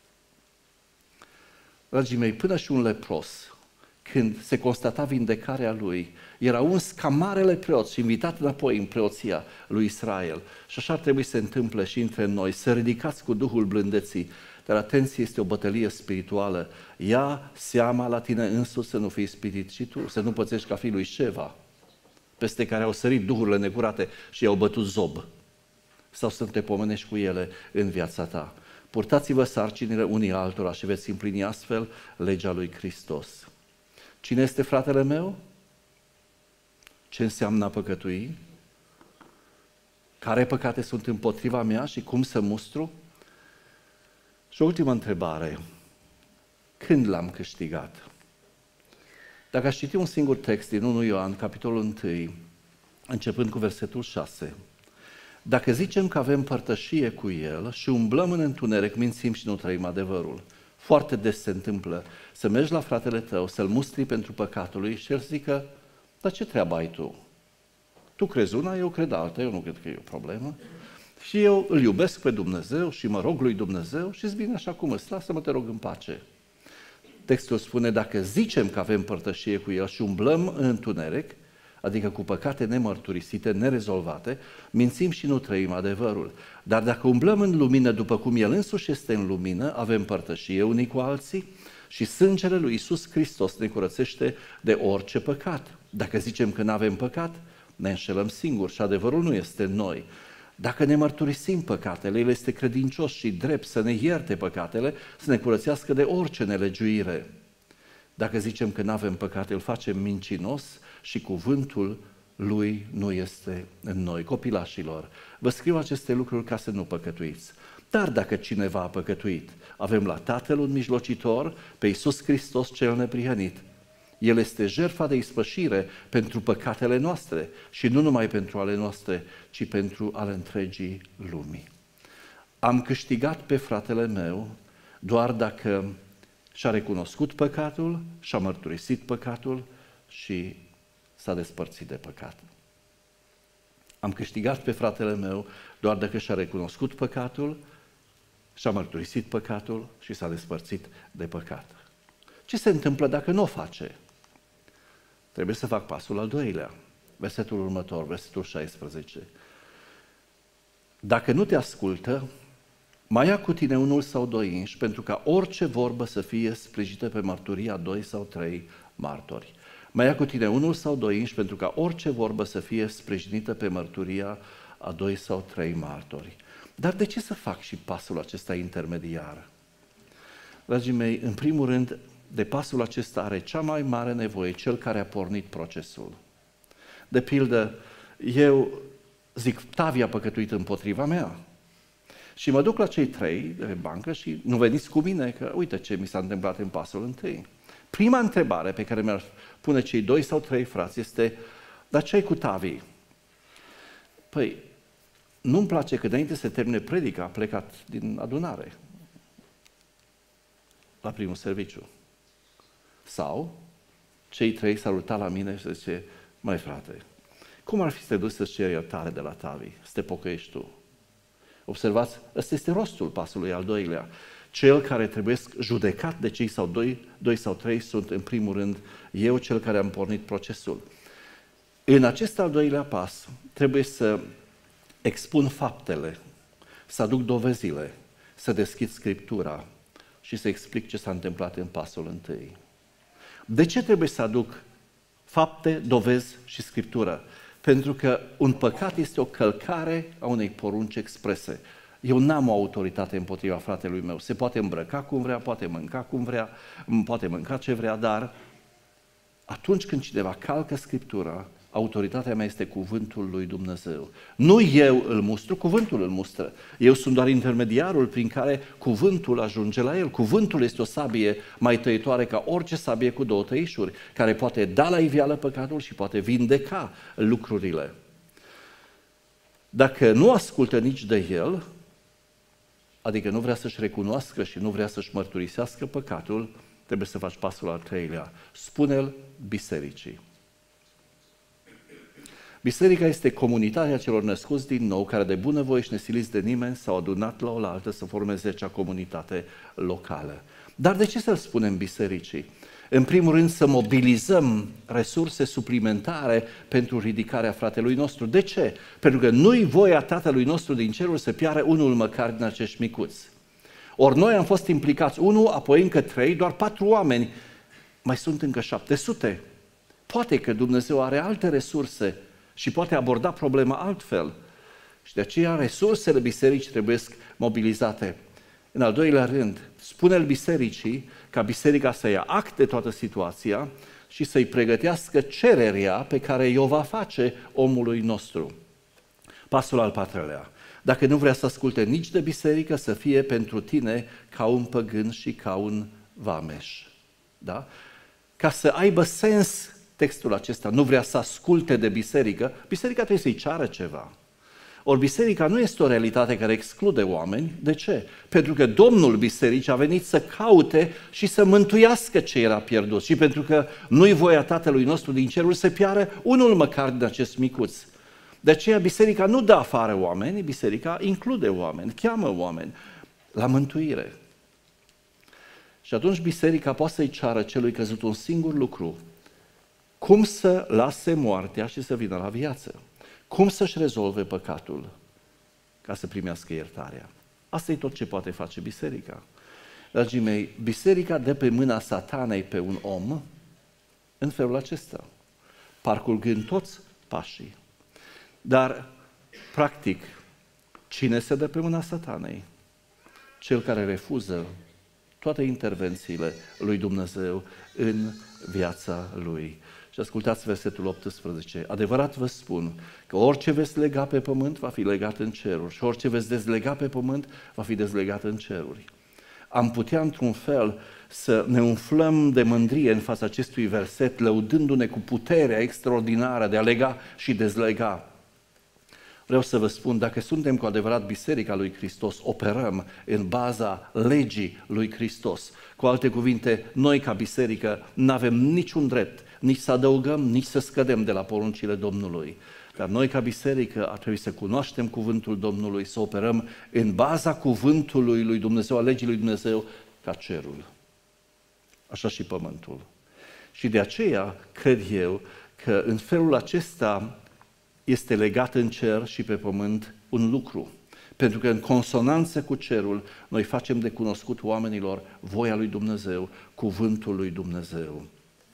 Dragii mei, până și un lepros, când se constata vindecarea lui, era uns ca marele preot și invitat înapoi în preoția lui Israel. Și așa ar trebui să se întâmple și între noi, să ridicați cu Duhul blândeții. Dar atenție, este o bătălie spirituală. Ia seama la tine însuți să nu fii ispitit și tu, să nu pățești ca fiul lui Șeva, peste care au sărit duhurile necurate și i-au bătut zob. Sau să te pomenești cu ele în viața ta. Purtați-vă sarcinile unii altora și veți împlini astfel legea lui Hristos. Cine este fratele meu? Ce înseamnă a păcătui? Care păcate sunt împotriva mea și cum să mustru? Și o ultimă întrebare. Când l-am câștigat? Dacă aș citi un singur text din întâi Ioan, capitolul unu, începând cu versetul șase, dacă zicem că avem părtășie cu El și umblăm în întuneric, mințim și nu trăim adevărul. Foarte des se întâmplă să mergi la fratele tău, să-l mustri pentru păcatul lui și el zică, dar ce treabă ai tu? Tu crezi una, eu cred alta, eu nu cred că e o problemă. Și eu îl iubesc pe Dumnezeu și mă rog lui Dumnezeu și îți bine așa cum îți, lasă-mă, te rog în pace. Textul spune, dacă zicem că avem părtășie cu El și umblăm în întuneric, adică cu păcate nemărturisite, nerezolvate, mințim și nu trăim adevărul. Dar dacă umblăm în lumină după cum El însuși este în lumină, avem părtășie unii cu alții și sângele lui Iisus Hristos ne curățește de orice păcat. Dacă zicem că nu avem păcat, ne înșelăm singuri și adevărul nu este în noi. Dacă ne mărturisim păcatele, El este credincios și drept să ne ierte păcatele, să ne curățească de orice nelegiuire. Dacă zicem că nu avem păcate, îl facem mincinos și cuvântul Lui nu este în noi. Copilașilor, vă scriu aceste lucruri ca să nu păcătuiți. Dar dacă cineva a păcătuit, avem la Tatăl un mijlocitor, pe Iisus Hristos cel neprihănit. El este jertfa de ispășire pentru păcatele noastre și nu numai pentru ale noastre, ci pentru ale întregii lumii. Am câștigat pe fratele meu doar dacă și-a recunoscut păcatul, și-a mărturisit păcatul și s-a despărțit de păcat. Am câștigat pe fratele meu doar dacă și-a recunoscut păcatul, și-a mărturisit păcatul și s-a despărțit de păcat. Ce se întâmplă dacă nu o face? Trebuie să fac pasul al doilea. versetul următor, versetul șaisprezece. Dacă nu te ascultă, mai ia cu tine unul sau doi inși, pentru ca orice vorbă să fie sprijinită pe mărturia doi sau trei martori. Mai ia cu tine unul sau doi inși, pentru ca orice vorbă să fie sprijinită pe mărturia a doi sau trei martori. Dar de ce să fac și pasul acesta intermediar? Dragii mei, în primul rând, de pasul acesta are cea mai mare nevoie cel care a pornit procesul. De pildă, eu zic, Tavi a păcătuit împotriva mea. Și mă duc la cei trei de pe bancă și nu veniți cu mine, că uite ce mi s-a întâmplat în pasul întâi. Prima întrebare pe care mi-ar pune cei doi sau trei frați este, dar ce ai cu Tavi? Păi, nu-mi place că înainte să termine predica a plecat din adunare la primul serviciu. Sau, cei trei s-au uitat la mine și zice, măi frate, cum ar fi să te duci să-ți ceri iertare de la Tavi, să te pocăiești tu? Observați, ăsta este rostul pasului al doilea. Cel care trebuie judecat de cei sau doi, doi sau trei sunt în primul rând eu, cel care am pornit procesul. În acest al doilea pas trebuie să expun faptele, să aduc dovezile, să deschid Scriptura și să explic ce s-a întâmplat în pasul întâi. De ce trebuie să aduc fapte, dovezi și Scriptură? Pentru că un păcat este o călcare a unei porunci exprese. Eu n-am o autoritate împotriva fratelui meu. Se poate îmbrăca cum vrea, poate mânca cum vrea, poate mânca ce vrea, dar atunci când cineva calcă Scriptura, autoritatea mea este cuvântul lui Dumnezeu. Nu eu îl mustru, cuvântul îl mustră. Eu sunt doar intermediarul prin care cuvântul ajunge la el. Cuvântul este o sabie mai tăitoare ca orice sabie cu două tăișuri, care poate da la iveală păcatul și poate vindeca lucrurile. Dacă nu ascultă nici de el, adică nu vrea să-și recunoască și nu vrea să-și mărturisească păcatul, trebuie să faci pasul al treilea. Spune-l bisericii. Biserica este comunitatea celor născuți din nou, care de bunăvoie și nesiliți de nimeni s-au adunat la oaltă să formeze acea comunitate locală. Dar de ce să-l spunem bisericii? În primul rând să mobilizăm resurse suplimentare pentru ridicarea fratelui nostru. De ce? Pentru că nu-i voia Tatălui nostru din cerul să piară unul măcar din acești micuți. Ori noi am fost implicați unul, apoi încă trei, doar patru oameni. Mai sunt încă șapte sute. Poate că Dumnezeu are alte resurse și poate aborda problema altfel. Și de aceea resursele bisericii trebuie mobilizate. În al doilea rând, spune-l bisericii ca biserica să ia act de toată situația și să-i pregătească cererea pe care i-o va face omului nostru. Pasul al patrulea. Dacă nu vrea să asculte nici de biserică, să fie pentru tine ca un păgân și ca un vameș. Da? Ca să aibă sens textul acesta, nu vrea să asculte de biserică, biserica trebuie să-i ceară ceva. Ori biserica nu este o realitate care exclude oameni. De ce? Pentru că Domnul bisericii a venit să caute și să mântuiască ce era pierdut. Și pentru că nu-i voia Tatălui nostru din cerul să piară unul măcar din acest micuț. De aceea biserica nu dă afară oameni, biserica include oameni, cheamă oameni la mântuire. Și atunci biserica poate să-i ceară celui căzut un singur lucru: cum să lase moartea și să vină la viață. Cum să-și rezolve păcatul ca să primească iertarea. Asta e tot ce poate face biserica. Dragii mei, biserica dă pe mâna satanei pe un om în felul acesta, parcurgând toți pașii. Dar, practic, cine se dă pe mâna satanei? Cel care refuză toate intervențiile lui Dumnezeu în viața lui. Și ascultați versetul optsprezece. Adevărat vă spun că orice veți lega pe pământ va fi legat în ceruri și orice veți dezlega pe pământ va fi dezlegat în ceruri. Am putea într-un fel să ne umflăm de mândrie în fața acestui verset, lăudându-ne cu puterea extraordinară de a lega și dezlega. Vreau să vă spun, dacă suntem cu adevărat Biserica lui Hristos, operăm în baza legii lui Hristos. Cu alte cuvinte, noi ca biserică nu avem niciun drept, nici să adăugăm, nici să scădem de la poruncile Domnului. Dar noi ca biserică ar trebui să cunoaștem cuvântul Domnului, să operăm în baza cuvântului lui Dumnezeu, a legii lui Dumnezeu, ca cerul. Așa și pământul. Și de aceea cred eu că în felul acesta este legat în cer și pe pământ un lucru. Pentru că în consonanță cu cerul, noi facem de cunoscut oamenilor voia lui Dumnezeu, cuvântul lui Dumnezeu.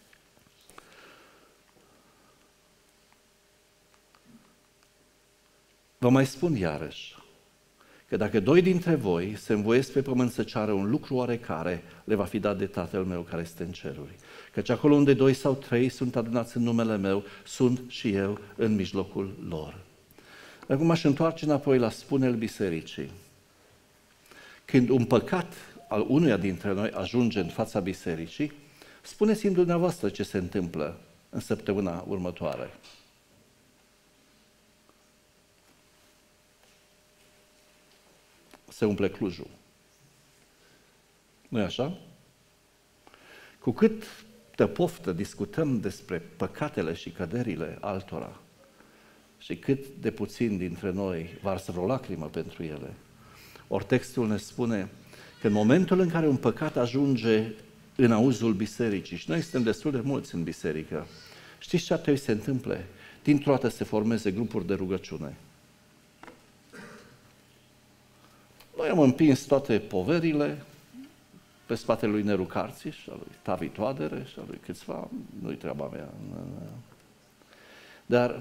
Vă mai spun iarăși că dacă doi dintre voi se învoiesc pe pământ să ceară un lucru oarecare, le va fi dat de Tatăl meu care este în ceruri. Căci acolo unde doi sau trei sunt adunați în numele meu, sunt și eu în mijlocul lor. Acum aș întoarce înapoi la spune-l bisericii. Când un păcat al unuia dintre noi ajunge în fața bisericii, spuneți-mi dumneavoastră ce se întâmplă în săptămâna următoare. Se umple Clujul. Nu-i așa? Cu cât de poftă discutăm despre păcatele și căderile altora și cât de puțin dintre noi varsă vreo lacrimă pentru ele. Ori textul ne spune că în momentul în care un păcat ajunge în auzul bisericii, și noi suntem destul de mulți în biserică, știți ce ar trebui să se întâmple? Dintr-o dată se formeze grupuri de rugăciune. Noi am împins toate poverile pe spatele lui Neru Carțiș, a lui Tavi Toadere și a lui câțiva, nu-i treaba mea. Dar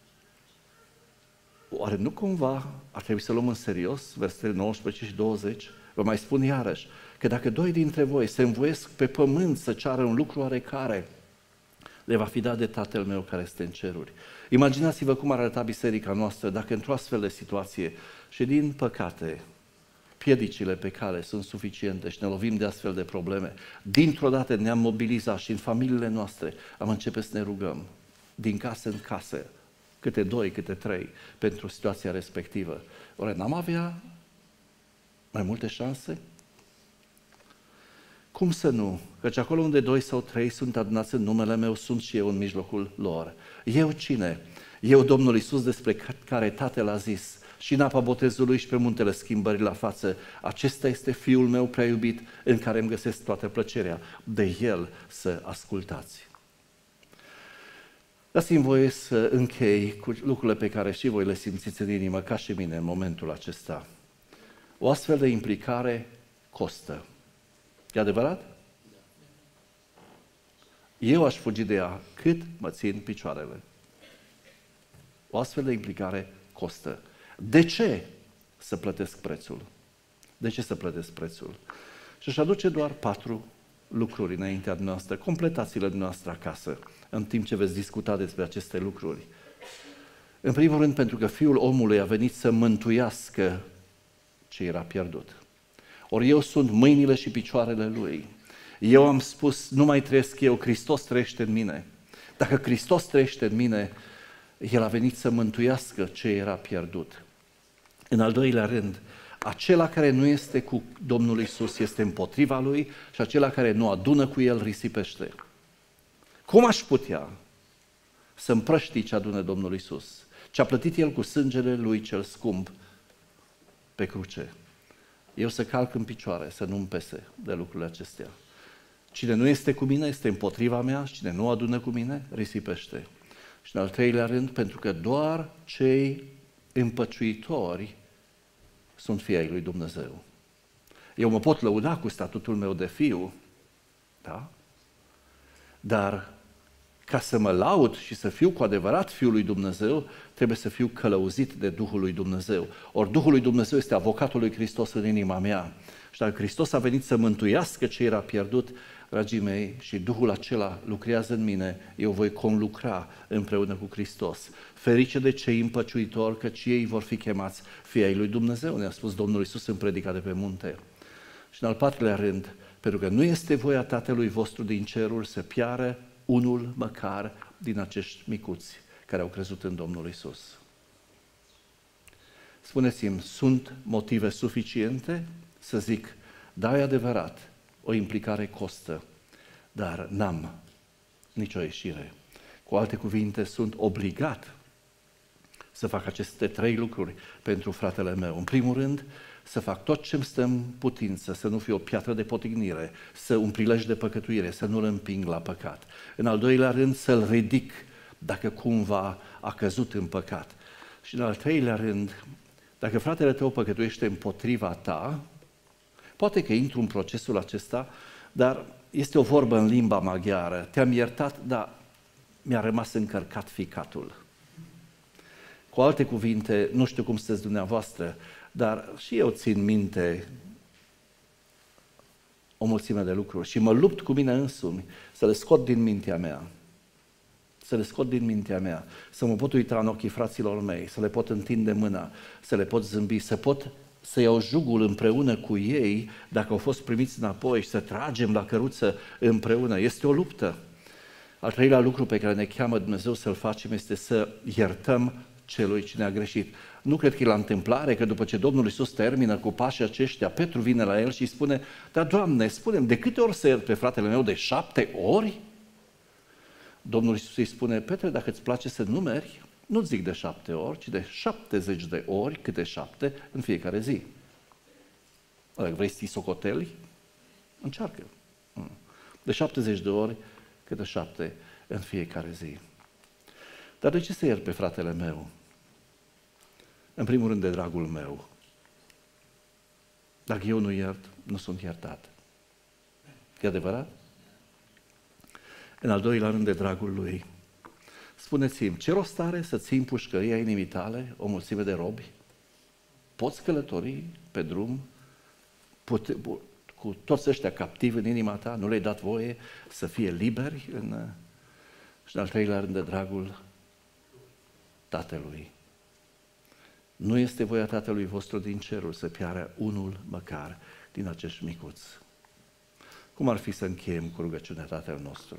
oare nu cumva ar trebui să luăm în serios versetele nouăsprezece și douăzeci? Vă mai spun iarăși că dacă doi dintre voi se învoiesc pe pământ să ceară un lucru oarecare, le va fi dat de Tatăl meu care este în ceruri. Imaginați-vă cum ar arăta biserica noastră dacă într-o astfel de situație și din păcate piedicile pe cale sunt suficiente și ne lovim de astfel de probleme. Dintr-o dată ne-am mobilizat și în familiile noastre am început să ne rugăm din casă în casă, câte doi, câte trei, pentru situația respectivă. Oare n-am avea mai multe șanse? Cum să nu? Căci acolo unde doi sau trei sunt adunați în numele meu, sunt și eu în mijlocul lor. Eu cine? Eu, Domnul Iisus, despre care Tatăl a zis, și în apa botezului și pe muntele schimbării la față, acesta este Fiul meu prea iubit, în care îmi găsesc toată plăcerea, de El să ascultați. Dați-mi voie să închei cu lucrurile pe care și voi le simțiți în inimă, ca și mine, în momentul acesta. O astfel de implicare costă. E adevărat? Eu aș fugi de ea cât mă țin picioarele. O astfel de implicare costă. De ce să plătesc prețul? De ce să plătesc prețul? Și aș aduce doar patru lucruri înaintea noastră. Completați-le noastre acasă, în timp ce veți discuta despre aceste lucruri. În primul rând, pentru că Fiul omului a venit să mântuiască ce era pierdut. Ori eu sunt mâinile și picioarele Lui. Eu am spus, nu mai trăiesc eu, Hristos trăiește în mine. Dacă Hristos trăiește în mine, El a venit să mântuiască ce era pierdut. În al doilea rând, acela care nu este cu Domnul Iisus este împotriva Lui și acela care nu adună cu El risipește. Cum aș putea să împrăștii ce adună Domnul Iisus? Ce a plătit El cu sângele Lui cel scump pe cruce? Eu să calc în picioare, să nu-mi pese de lucrurile acestea. Cine nu este cu mine este împotriva mea și cine nu adună cu mine risipește. Și în al treilea rând, pentru că doar cei împăciuitori sunt fii ai lui Dumnezeu. Eu mă pot lăuda cu statutul meu de fiu, da? Dar ca să mă laud și să fiu cu adevărat fiul lui Dumnezeu, trebuie să fiu călăuzit de Duhul lui Dumnezeu. Ori Duhul lui Dumnezeu este avocatul lui Hristos în inima mea. Și dacă Hristos a venit să mântuiască ce era pierdut, dragii mei, și Duhul acela lucrează în mine, eu voi conlucra împreună cu Hristos. Ferice de cei împăciuitori, căci ei vor fi chemați fii ai lui Dumnezeu, ne-a spus Domnul Iisus în predica de pe munte. Și în al patrulea rând, pentru că nu este voia Tatălui vostru din ceruri să piară unul măcar din acești micuți care au crezut în Domnul Iisus. Spuneți-mi, sunt motive suficiente să zic, da, e adevărat, o implicare costă, dar n-am nicio ieșire. Cu alte cuvinte, sunt obligat să fac aceste trei lucruri pentru fratele meu. În primul rând, să fac tot ce-mi stă în putință, să nu fiu o piatră de potignire, să un prilej de păcătuire, să nu-l împing la păcat. În al doilea rând, să-l ridic dacă cumva a căzut în păcat. Și în al treilea rând, dacă fratele tău păcătuiește împotriva ta, poate că intru în procesul acesta, dar este o vorbă în limba maghiară. Te-am iertat, dar mi-a rămas încărcat ficatul. Cu alte cuvinte, nu știu cum sunteți dumneavoastră, dar și eu țin minte o mulțime de lucruri și mă lupt cu mine însumi să le scot din mintea mea. Să le scot din mintea mea, să mă pot uita în ochii fraților mei, să le pot întinde mâna, să le pot zâmbi, să pot să iau jugul împreună cu ei dacă au fost primiți înapoi și să tragem la căruță împreună. Este o luptă. Al treilea lucru pe care ne cheamă Dumnezeu să-l facem este să iertăm celui ce ne-a greșit. Nu cred că e la întâmplare că după ce Domnul Iisus termină cu pașii aceștia, Petru vine la el și îi spune: dar, Doamne, spune-mi, de câte ori să iert pe fratele meu? De șapte ori? Domnul Iisus îi spune: Petre, dacă îți place să numeri, nu zic de șapte ori, ci de șaptezeci de ori, câte șapte, în fiecare zi. Dacă vrei să ții socoteli, încearcă. De șaptezeci de ori, câte șapte în fiecare zi. Dar de ce să iert pe fratele meu? În primul rând de dragul meu. Dacă eu nu iert, nu sunt iertat. E adevărat? În al doilea rând de dragul lui. Spuneți-mi, ce rost are să ții în pușcăria inimii tale o mulțime de robi? Poți călători pe drum pute, cu toți ăștia captivi în inima ta? Nu le-ai dat voie să fie liberi? În... Și în al treilea rând de dragul Tatălui. Nu este voia Tatălui vostru din cerul să piară unul măcar din acești micuți. Cum ar fi să încheiem cu rugăciunea Tatăl nostru?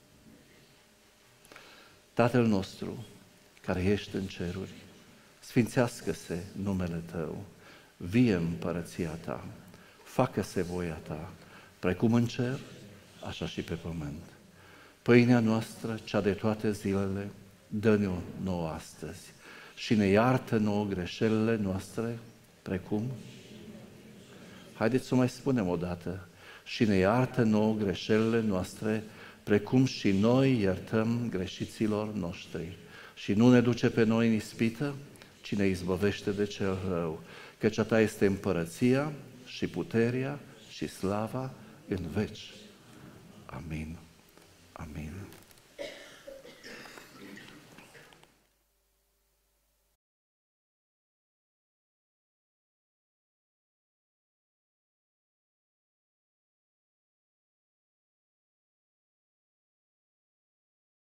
Tatăl nostru, care ești în ceruri, sfințească-se numele Tău, vie împărăția Ta, facă-se voia Ta, precum în cer, așa și pe pământ. Pâinea noastră, cea de toate zilele, dă-ne-o nouă astăzi și ne iartă nouă greșelile noastre, precum... Haideți să mai spunem o dată. Și ne iartă nouă greșelile noastre, precum și noi iertăm greșiților noștri. Și nu ne duce pe noi în ispită, ci ne izbăvește de cel rău. Căci a Ta este împărăția și puterea și slava în veci. Amin. Amin.